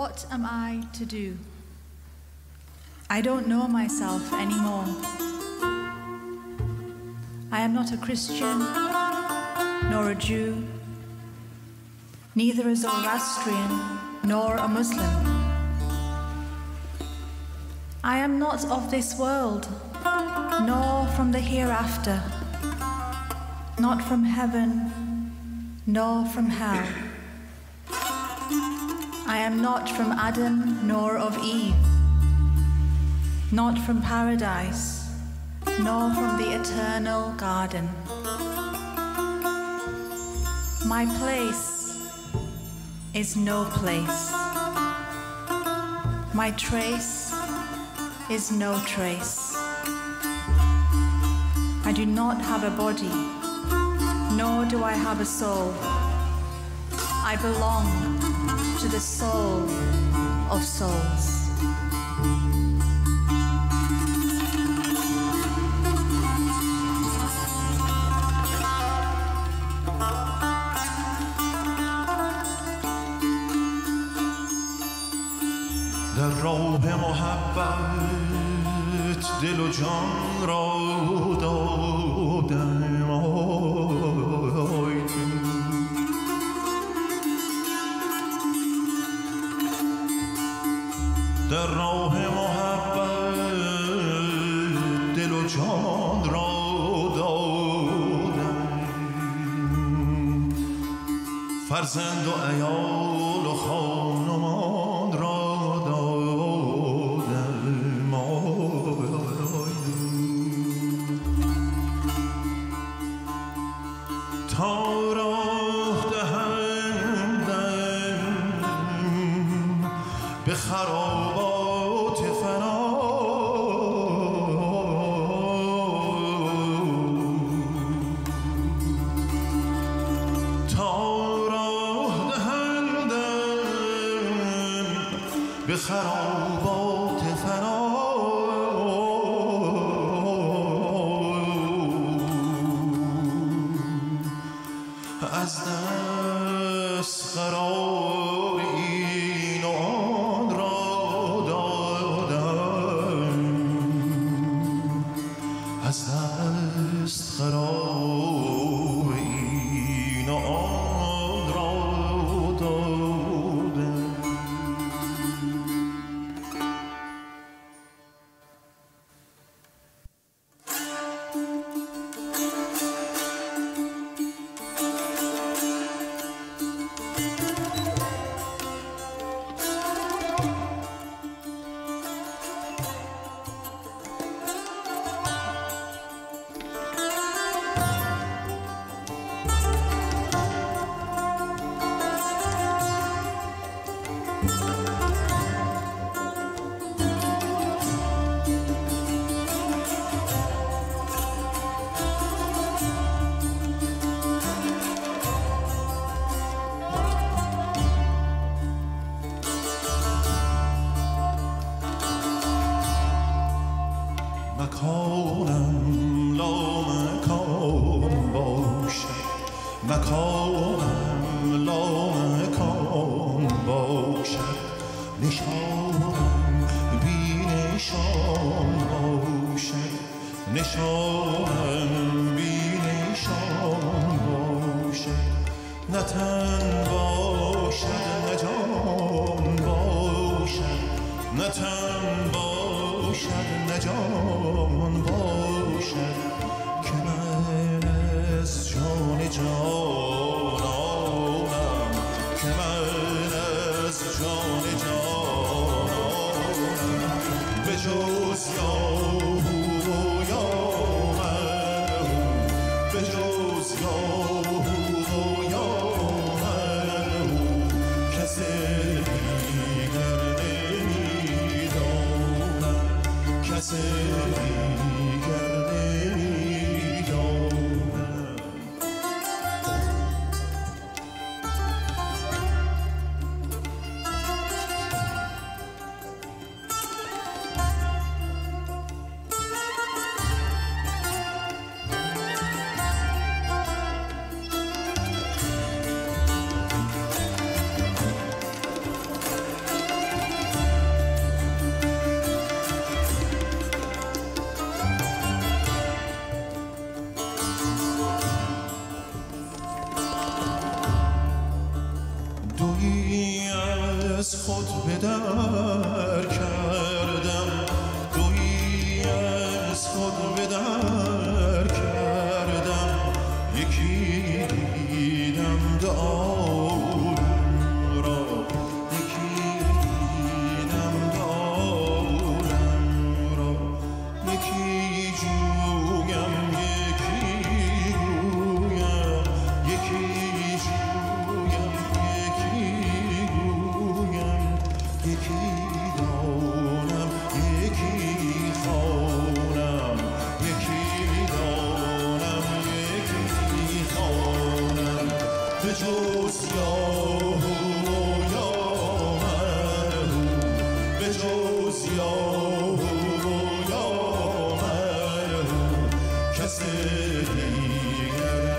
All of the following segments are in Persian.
What am I to do? I don't know myself anymore. I am not a Christian, nor a Jew, neither a Zoroastrian, nor a Muslim. I am not of this world, nor from the hereafter, not from heaven, nor from hell. I am not from Adam, nor of Eve, not from paradise, nor from the eternal garden. My place is no place. My trace is no trace. I do not have a body, nor do I have a soul. I belong to the soul of souls. در راه محبت دل و جان را دادم در راه محبت دل و جان را دادم فرزند و عیال و خانمان را تا راه دهندم به خرابات فنا تا راه دهندم به خرابات فنا از دست قرار این و آن را دادم از دست قرار این و آن را دادم مکانم لامکان باشد مکانم لامکان باشد نشانم بی نشان باشد نشانم بی نشان باشد نه تن باشد نه جان باشد نه تن باشد نه جان باشد که من از جان جانانم که من از جان جانانم به جز یاهو و یامن به جز یاهو و یامن کسی دیگر نمیدانم کسی دیگر نمیدانم در کردم دویی از خود به در کردم یکی دیدم دارم را یکی دیدم دارم را یکی جویم یکی گویم یکی جویم یکی گویم یکی دانم یکی خوانم یکی دانم یکی خوانم به جز یاهو یا مرحوم به جز یاهو یا مرحوم کس دیگر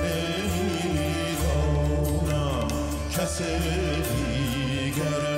نمیدانم کس دیگر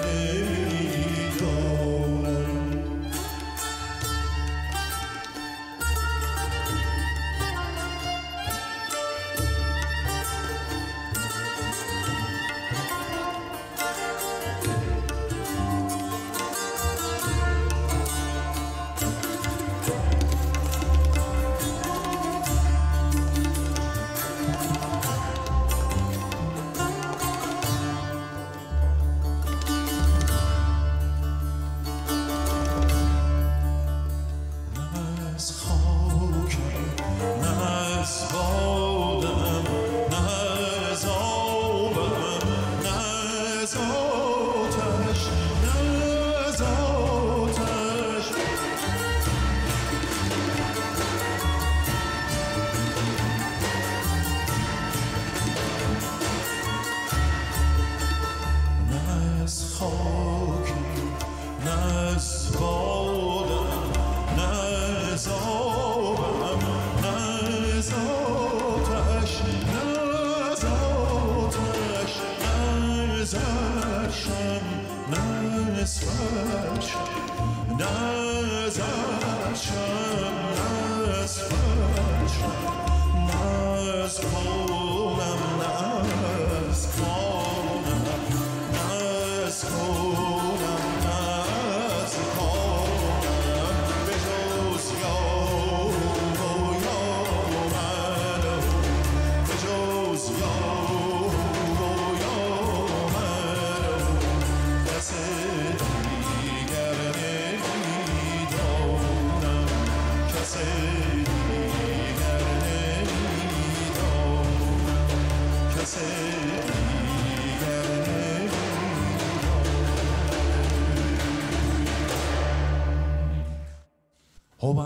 هو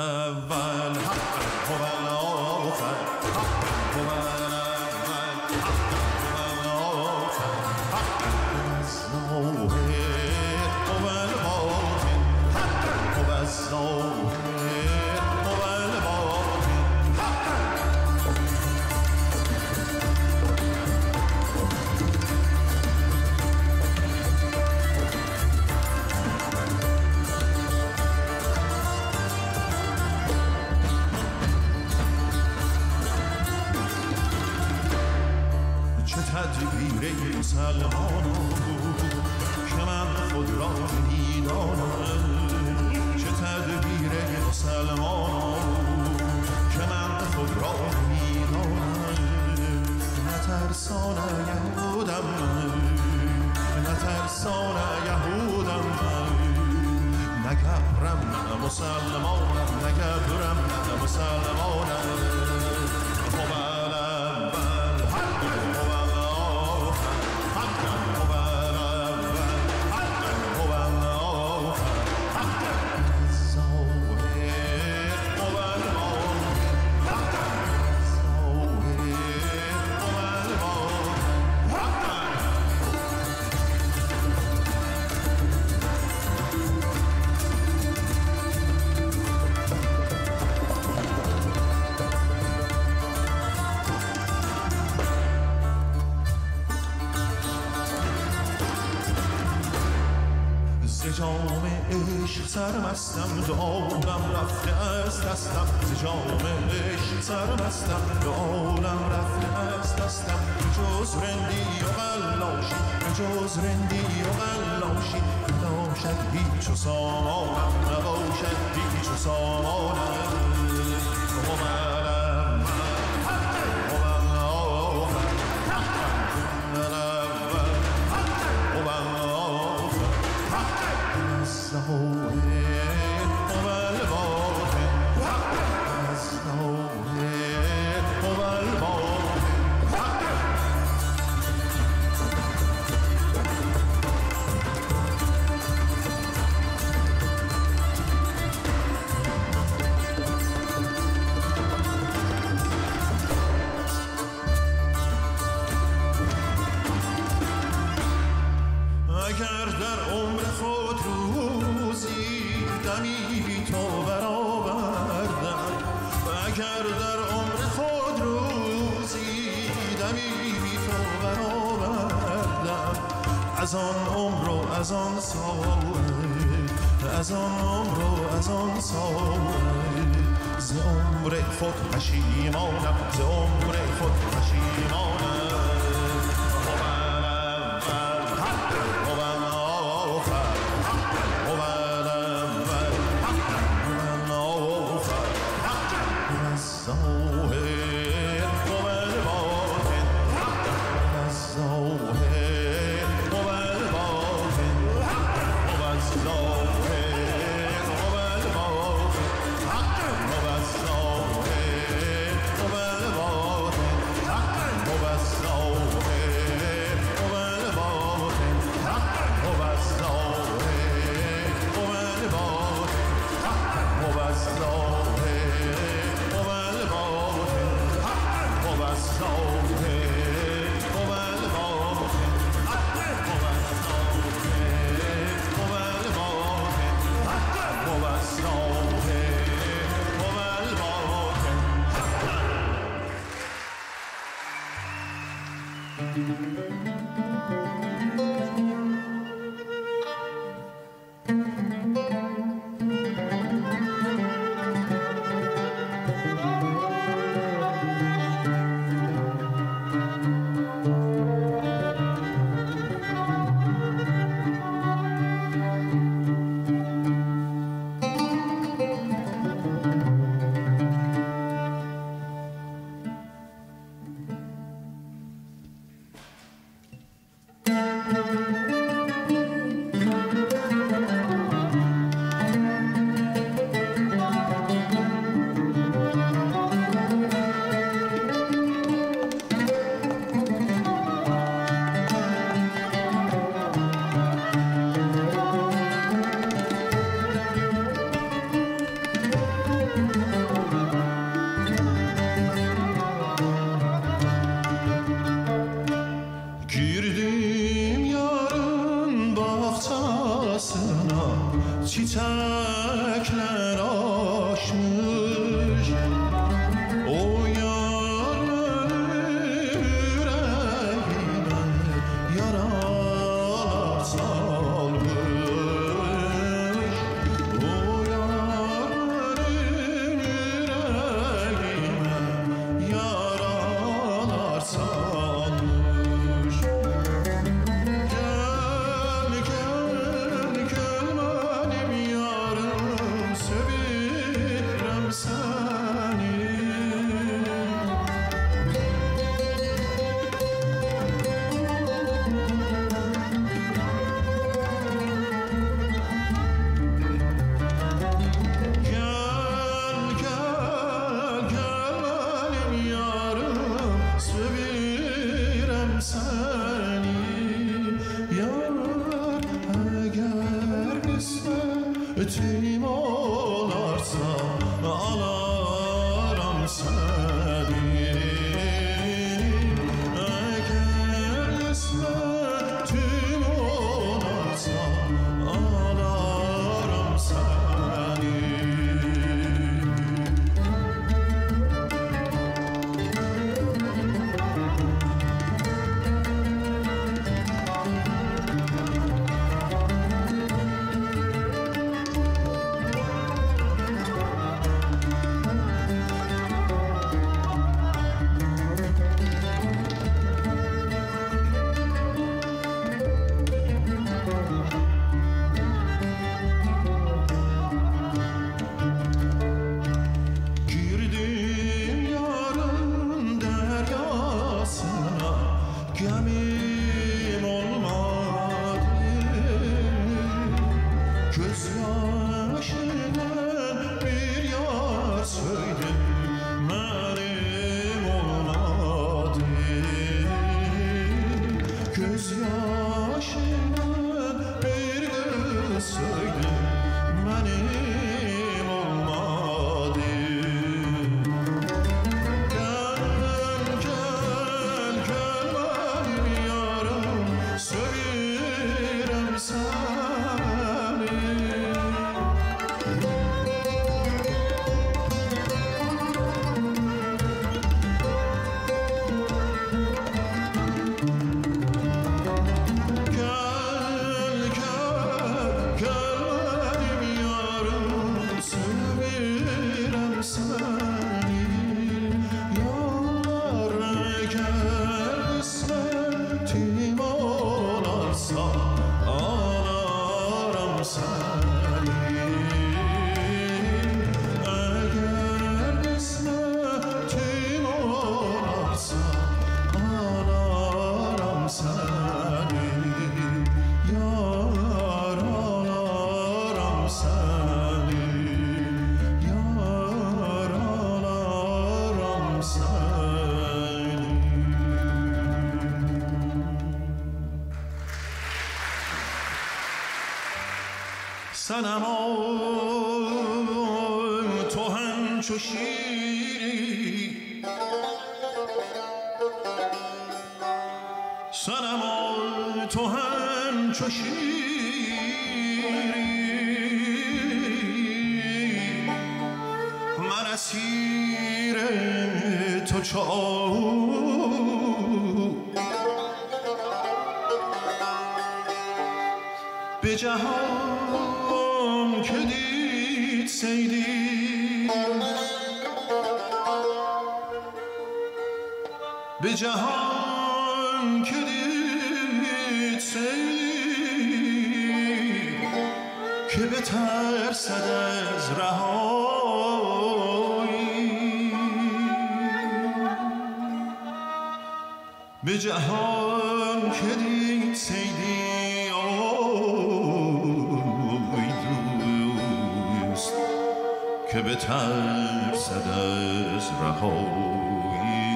الأول حقا هو الآخر حقا هو الأول حقا هو الآخر حقا الظاهر هو الباطن حقا هو الظاهر هو الباطن تدبیر مسلمانان که من خود را میدانم چه تدبیر مسلمانان که من خود را میدانم نترسان یهودم نترسان یهودم نگبرم نه مسلمانم نگبرم نه مسلمانم جام عشق سرمستم دارم رفته از دستم ز جام عشق سرمستم دارم رفته از دستم جز رندی و غلاشی جز رندی و غلاشی نباشد هیچ و سامانم نباشد هیچ و سامانم از آن عمر و از آن سال از آن عمر و از آن سال ز عمر خود پشیمانم ز عمر خود پشیمانم صنما تو همچو شیری، صنما تو همچو شیری، من اسیر تو به جهان که دید سیدی، به جهان که دید سیدی، که بترسد از رهایی، به جهان که دید سیدی که بترسد از رهایی.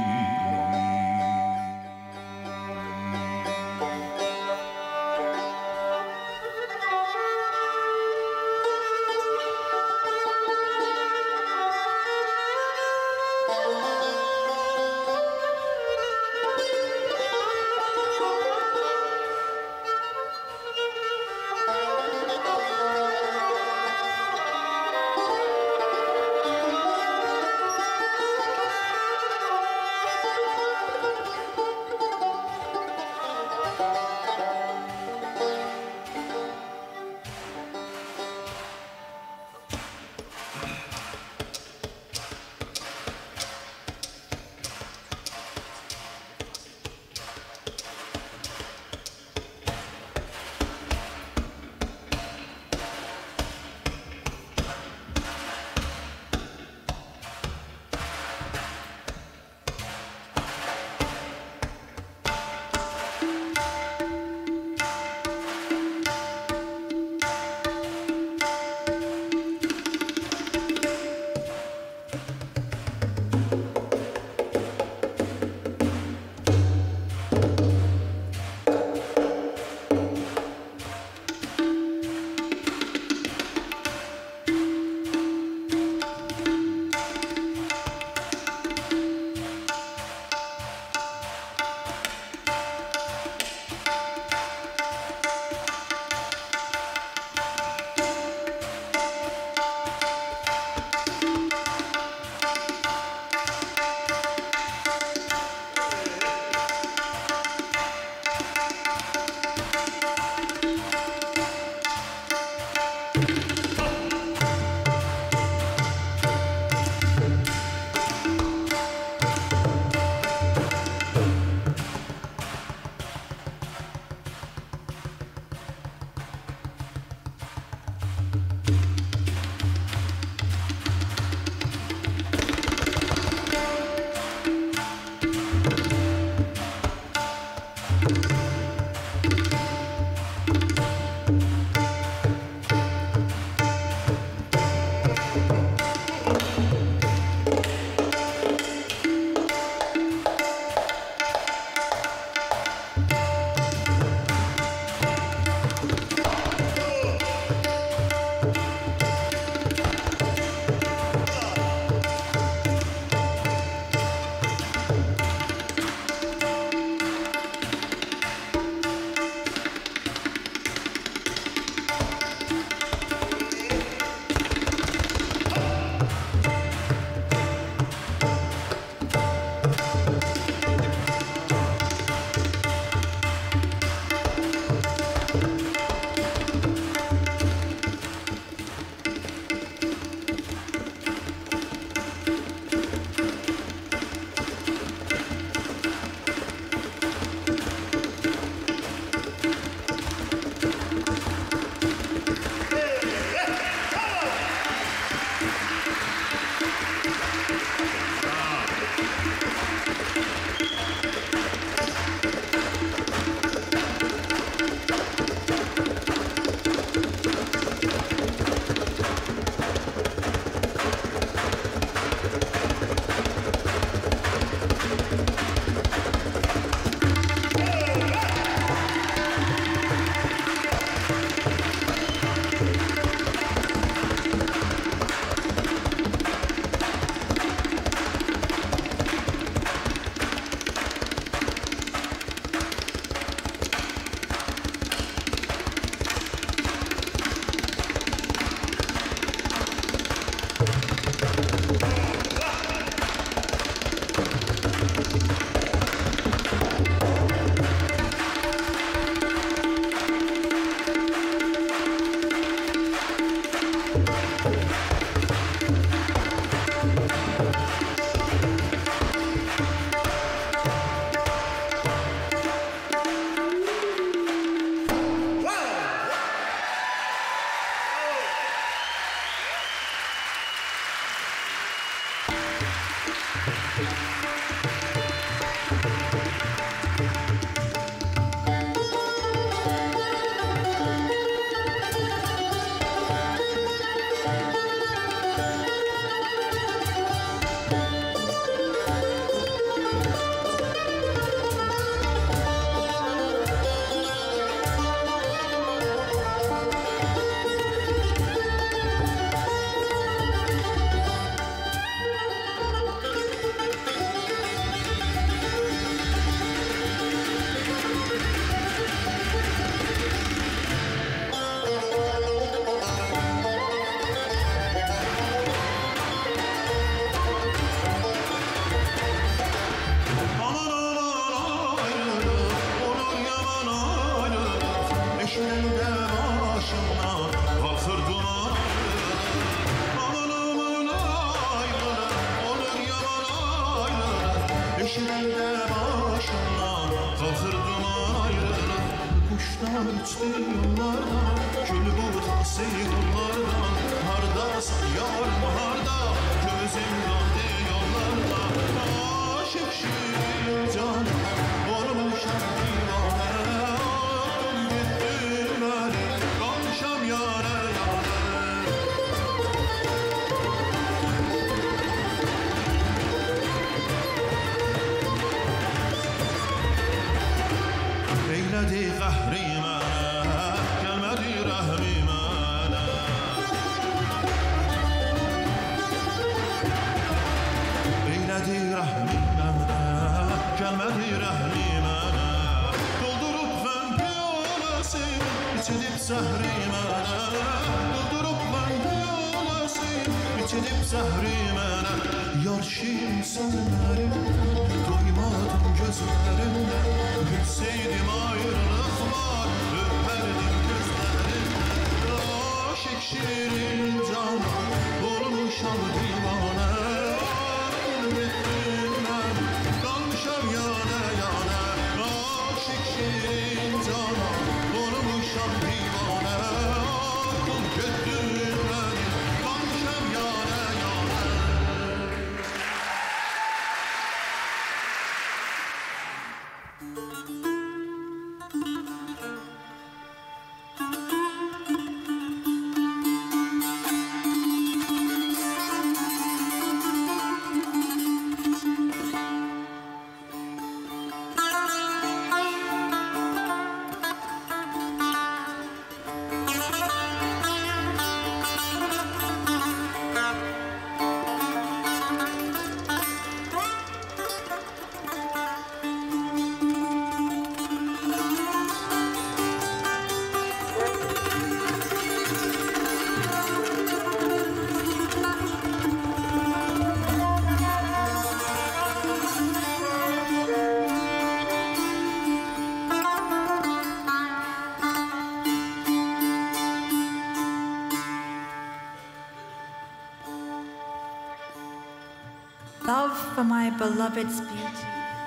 Love for my beloved's beauty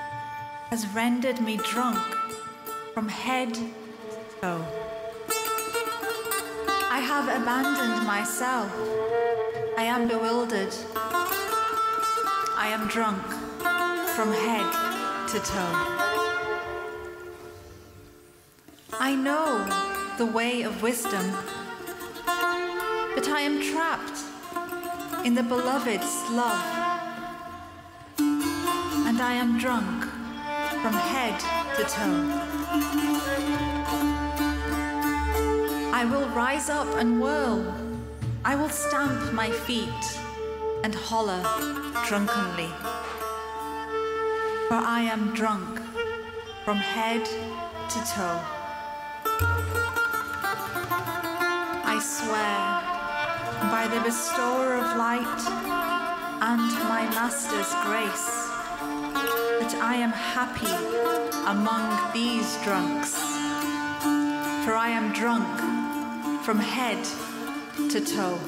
has rendered me drunk from head to toe. I have abandoned myself. I am bewildered. I am drunk from head to toe. I know the way of wisdom, but I am trapped in the beloved's love. And I am drunk from head to toe. I will rise up and whirl. I will stamp my feet and holler drunkenly. For I am drunk from head to toe. I swear by the bestower of light and my master's grace that I am happy among these drunks, for I am drunk from head to toe.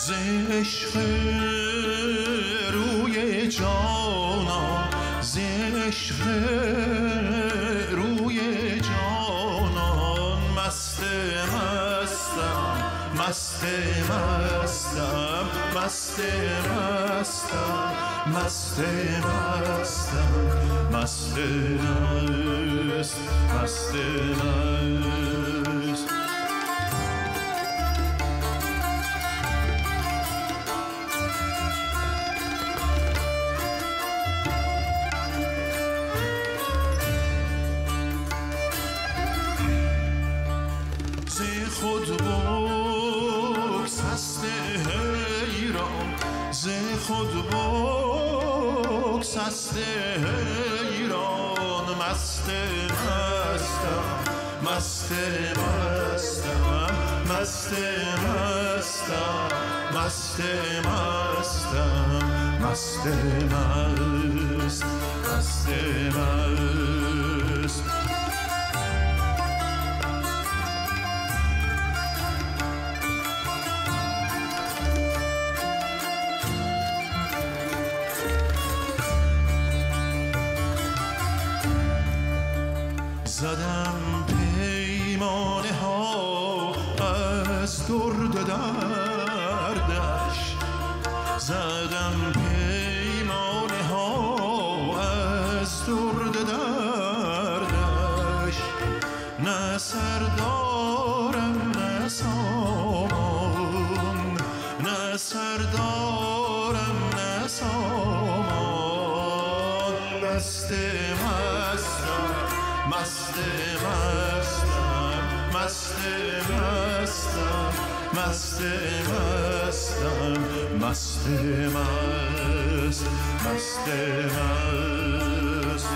ز عشق روی جانان، ز عشق روی جانان مست مستم، مست مستم، مست مستم، مست مستم، مست مست، مست مست. خود بگسسته حیران، ز خود بگسسته حیران مست مستم، مست مستم، مست مستم، مست مستم، مست مست، مست مست. زدم پیمانه ها از درد دردش، زدم پیمانه ها از درد دردش، نه سردارم نه سامان، نه سردارم نه سامان مست مستم، مست مستم، مست مستم، مست مستم، مست مست، مست مست.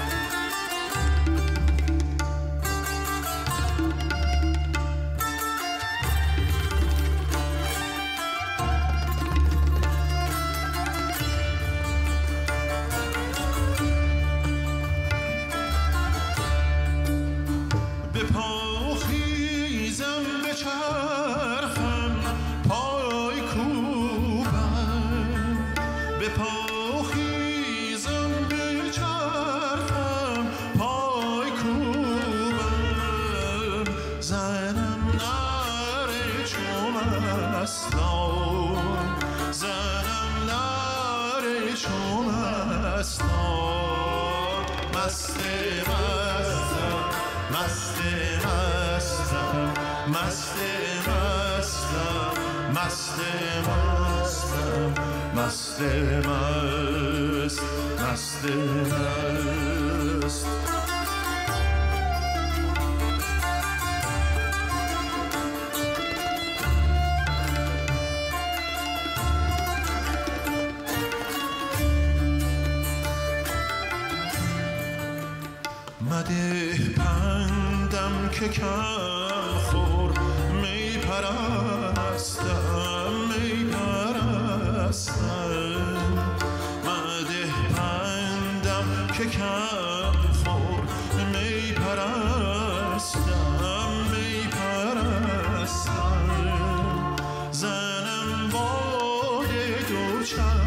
مست مست، مست مست. مده پندم که کم خور می پرستم، می پرستم. مده پندم که کم خور می پرستم، می پرستم. زنم باد دو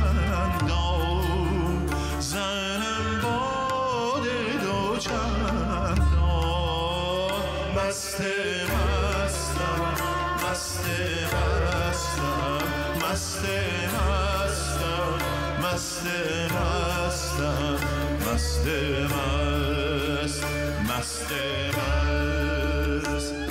چندان، زنم باد دو چندان مست مستم، مست مستم، مست مستم، مست مستم، مست مست، مست مست.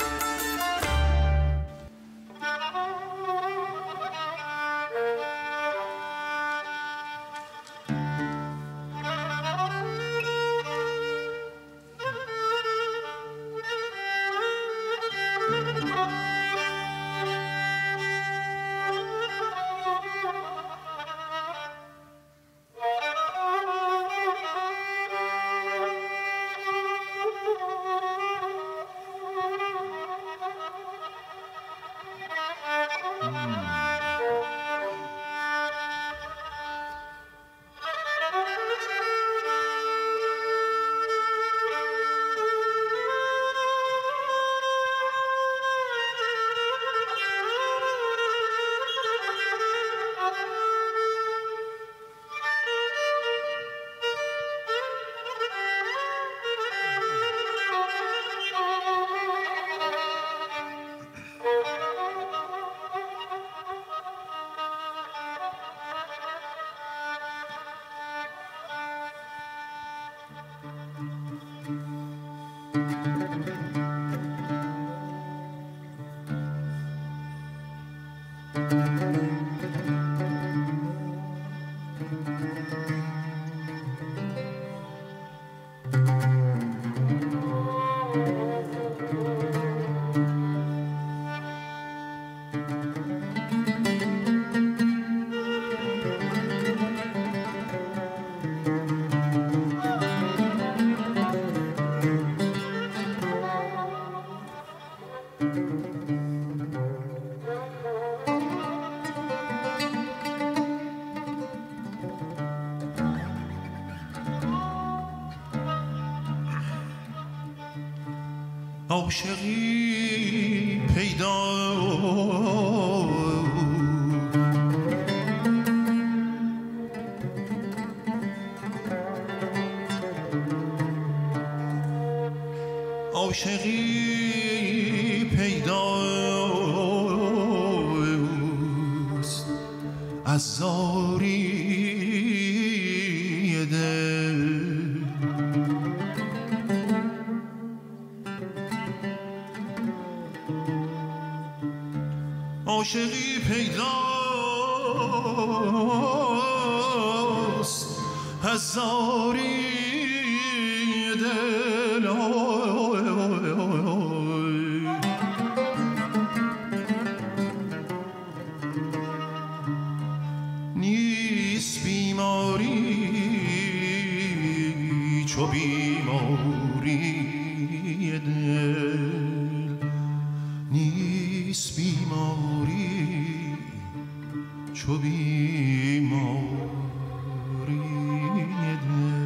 عاشقی پیدا عاشقی پیداست از زاری دل عاشقی پیداست از زاری دل نیست بیماری چو بیماری دل نیست بیماری چو بیماری دل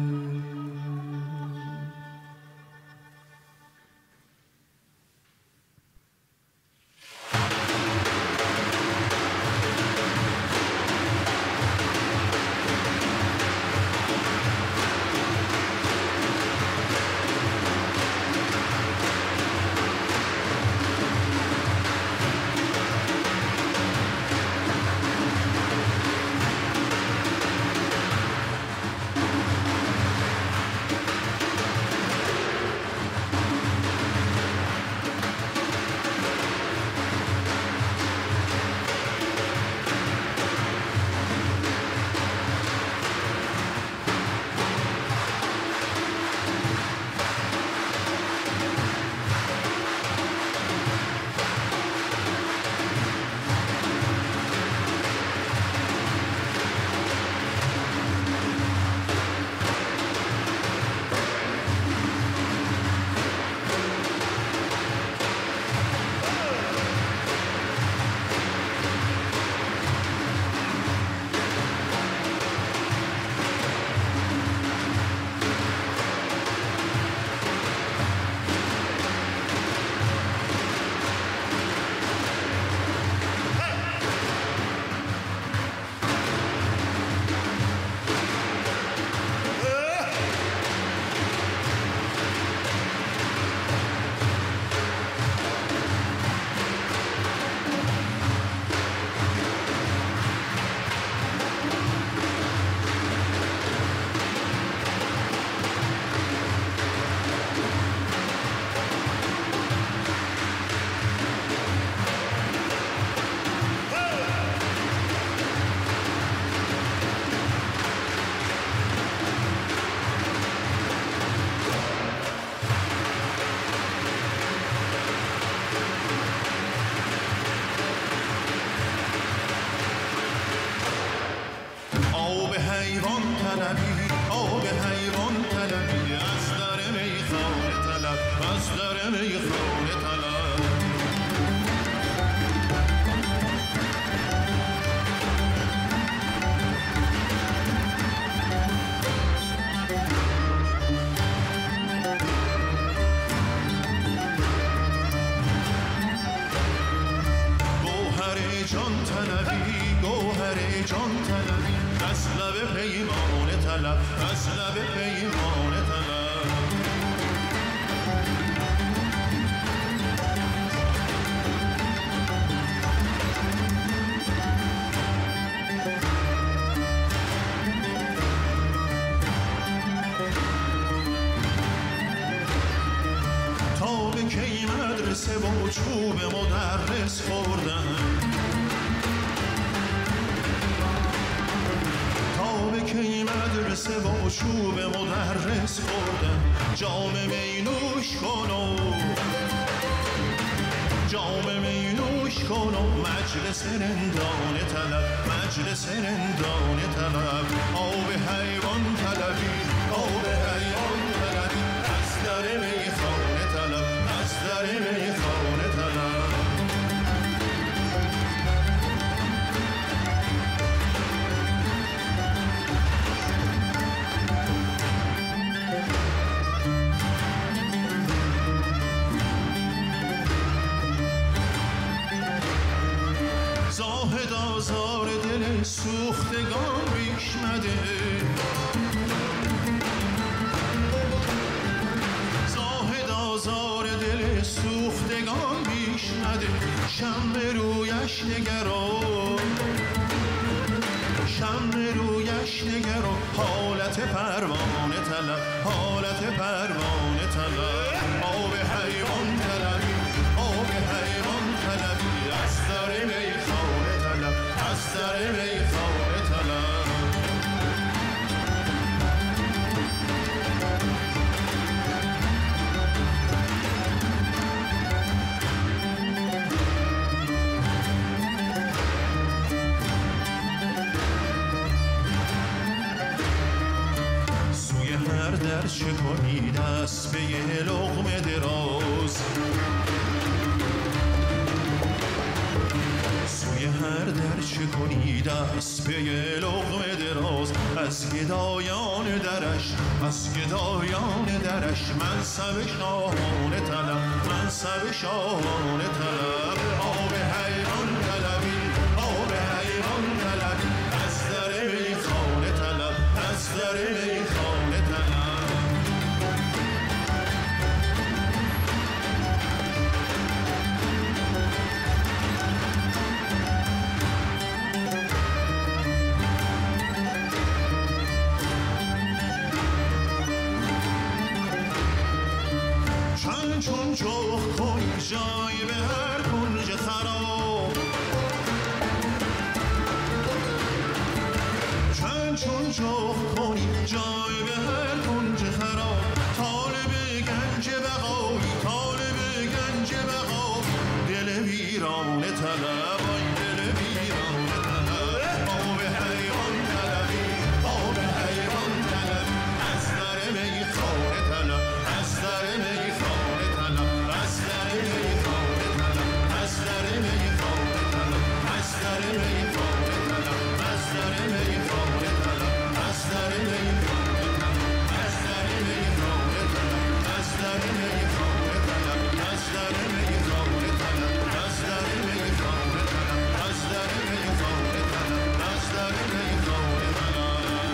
مدرسه با چوب مدرس خوردن تا به کی مدرسه با چوب مدرس خوردن جام می نوش کن و جام می نوش کن و مجلس رندانه طلب مجلس رندانه طلب آب حیوان طلبی آب حیوان طلبی از در میخانه طلب از در میخانه طلب آزار دل سوختگان بیش مده زاهد آزار دل سوختگان بیش مده شمع رویش نگرو شمع رویش نگرو حالت پروانه طلب حالت پروانه طلب آب حیوان طلبی آب حیوان طلبی از در میخانه طلب از در میخانه طلب در چه کنی دست به یه لقمه دراز سوی هر در چه کنی دست به یه لقمه دراز از گدایان درش از گدایان درش منصب شاهانه طلب منصب شاهانه طلب آب حیوان طلبی آب حیوان طلبی از در میخانه طلب از در میخانه طلب چون جوخ کنی جای به هر کنج خراب چون جوخ کنی جای به هر کنج خراب طالب گنج بقایی طالب گنج بقایی دل ویرانه طلب آی دل ویرانه طلب آب حیوان طلبی آب حیوان طلب از در میخانه طلب از در میخانه طلب از در میخانه طلب از در میخانه طلب از در میخانه طلب از در میخانه طلب از در میخانه طلب از در میخانه طلب از در میخانه طلب از در میخانه طلب از در میخانه طلب از در میخانه طلب از در میخانه طلب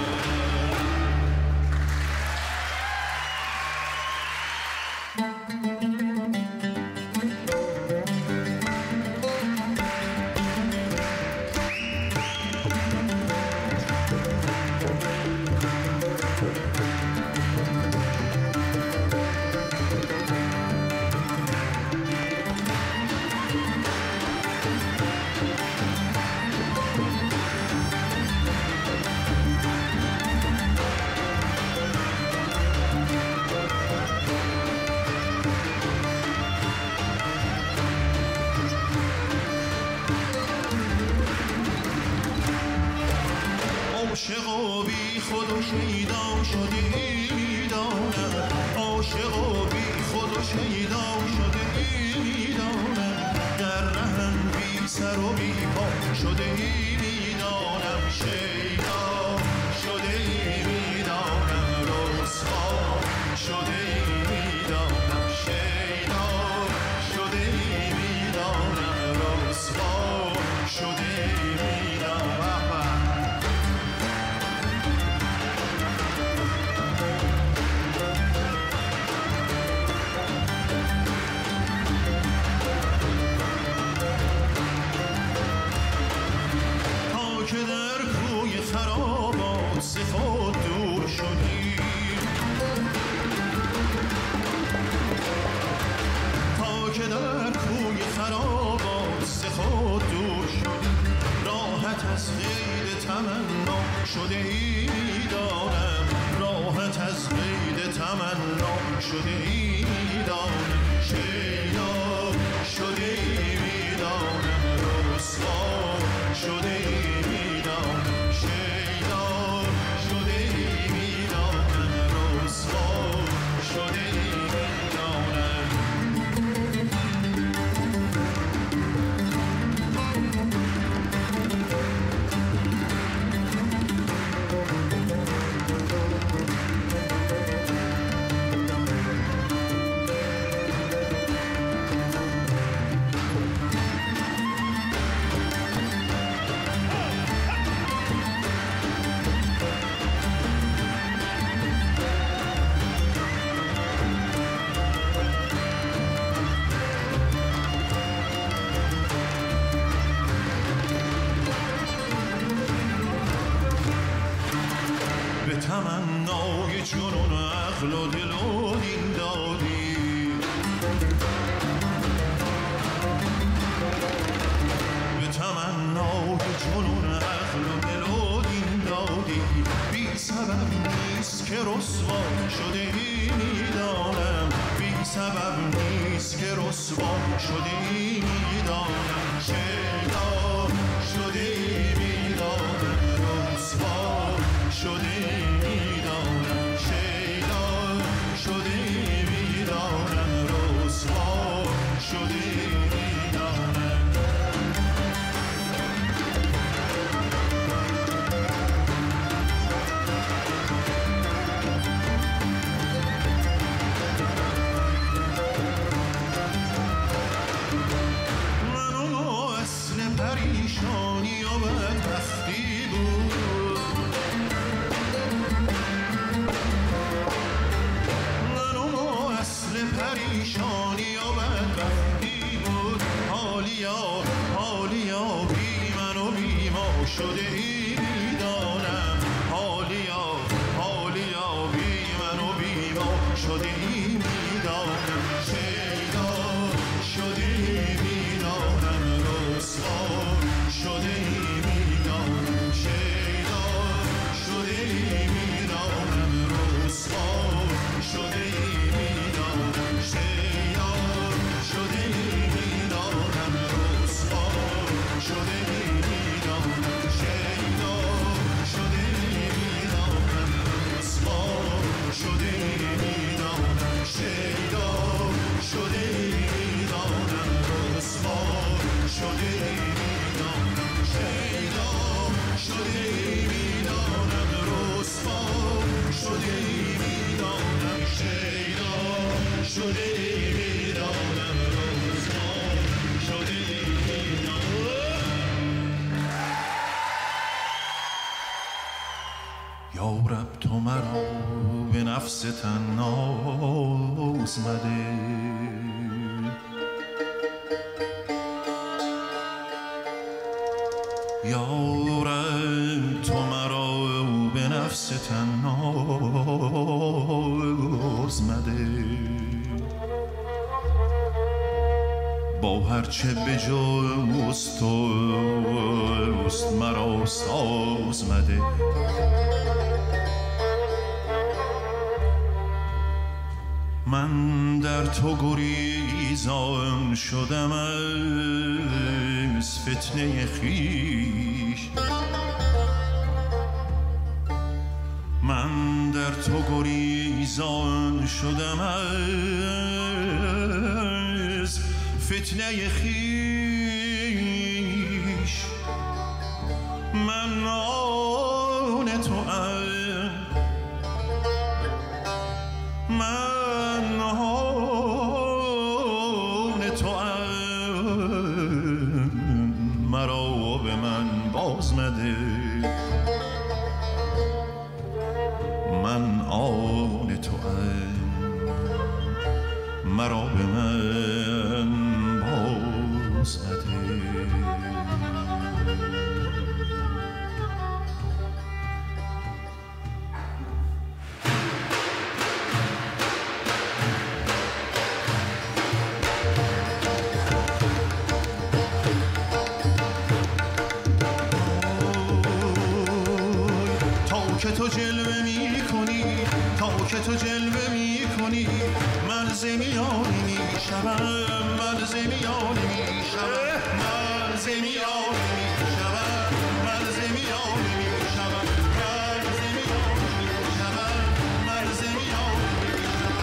عاشق و بی خود و شیدا شده میدانم عاشق و بی خود و شیدا شده میدانم در رهم بی سر و بی پا شده میدانم شیدا شده میدانم رسوا شده میدانم شیدا شده میدانم رسوا شده میدانم که در کوی خرابات ز خود دور شدی تا که در کوی خرابات ز خود دور شدی راحت از قید تمنا شده ای میدانم راحت از قید تمنا شده ای میدانم شیدا شده ای میدانم رسوا شده ای میدانم شیدا شده ای میدانم رسوا شده ای میدانم تمنای جنون عقل و دل و دین دادی، به تمنای جنون عقل و دل و دین دادی. بی سبب نیست که رسوا شده ای میدانم، بی سبب نیست که رسوا شده ای میدانم، شیدا شده ای میدانم، رسوا شده ای میدانم، شیدا شده ای میدانم، رسوا شده ای میدانم. پریشانی و بدبختی بود، من و اصل پریشانی و بدبختی بود. حالیا بی من و بی ما شده ای میدانم، حالیا بی من و بی ما شده ای میدانم، شیدا شده ای میدانم، رسوا شده ای میدانم، شیدا شده ای میدانم، رسوا شده ای میدانم، شیدا شده ای میدانم، رسوا شده ای میدانم، شیدا شده ای میدانم، رسوا شده ای میدانم، شیدا شده ای میدانم، رسوا شده ای میدانم، شیدا شده ای میدانم، رسوا شده ای میدانم، شیدا شده ای میدانم، رسوا شده ای میدانم. یا رب تو مرا به نفس طناز مده، یا رب تو مرا به نفس طناز مده، با هرچه به جز توست مرا ساز مده. من در تو گریزان شدم از فتنه خویش، من در تو گریزان شدم از فتنه خویش. من آن تو من آن تو مرا به من باز مده، من آن تو مرا به من باز مده. که تو جلوه می کنی، تا که تو جلوه می کنی، من زمیانی می شوم، من زمیانی می شوم، من زمیانی می شوم، من زمیانی می شوم، من زمیانی می شوم، من زمیانی می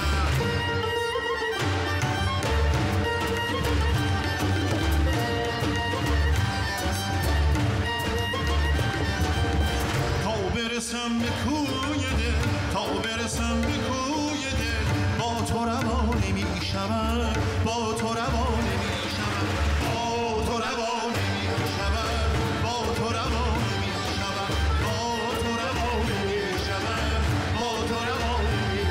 برسم به کوی دل، تا برسم به کوی دل، با تو روانه می شوم، با تو روانه می شوم، با تو روانه می شوم، با تو روانه می شوم، با تو روانه می شوم، با تو روانه می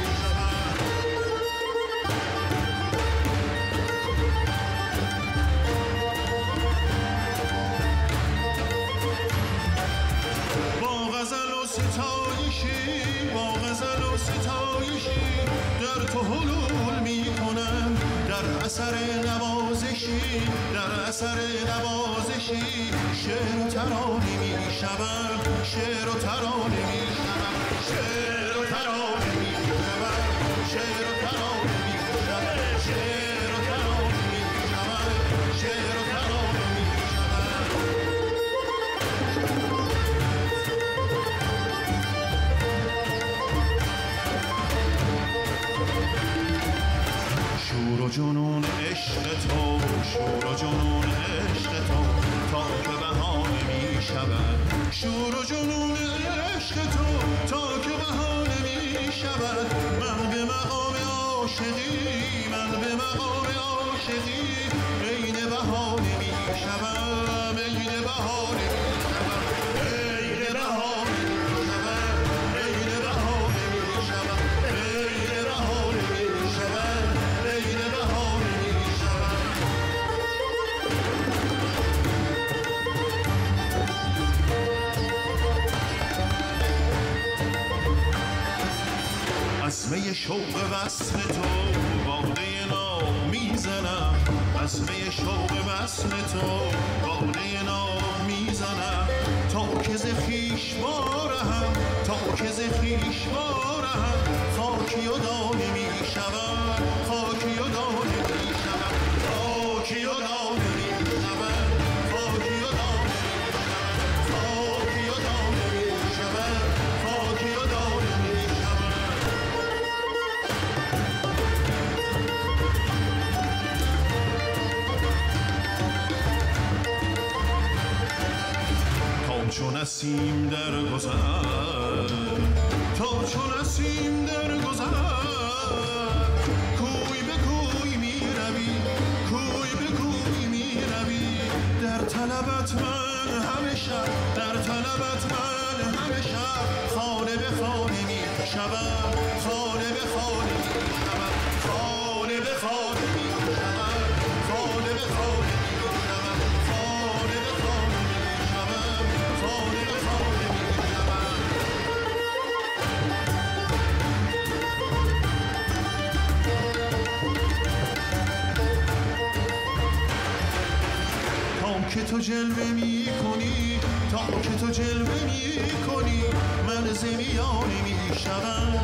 شوم. با غزل و ستایشی، اثر نوازشی شعر و ترانه می شود شعر و ترانه می شود شعر و ترانه می شود شعر و ترانه می شود شعر و ترانه می شود شعر و ترانه می شود شور و جنون عشق تو شور و جنون عشق تو تا که بهانه می شود شور و جنون عشق تو تا که بهانه می شود من به مقام عاشقی من به مقام عاشقی عین بهانه می شوم عین بهانه می شوم عین بهانه می شوم عین بهانه می شوم عین بهانه می شوم عین بهانه می شوم از می شوق وصل تو باده ناب میزنم از می شوق وصل تو باده ناب میزنم تا که ز خویش بارهم تا که ز خویش بارهم خاکی و دانه میشوم خاکی و دانه میشوم خاکی و دانه میشوم خاکی و دانه میشوم خاکی و دانه میشوم خاکی و دانه میشوم تا چو نسیم در گذر تا چو نسیم در گذر کوی به کوی می روی کوی به کوی می روی در طلبت من همه شب در طلبت من همه شب خانه به خانه می شوم خانه به خانه می شوم خانه به خانه می شوم خانه به خانه می شوم خانه به خانه می شوم خانه به خانه می شوم تا که تو جلوه می کنی تا که تو جلوه می کنی من ز میانه می شوم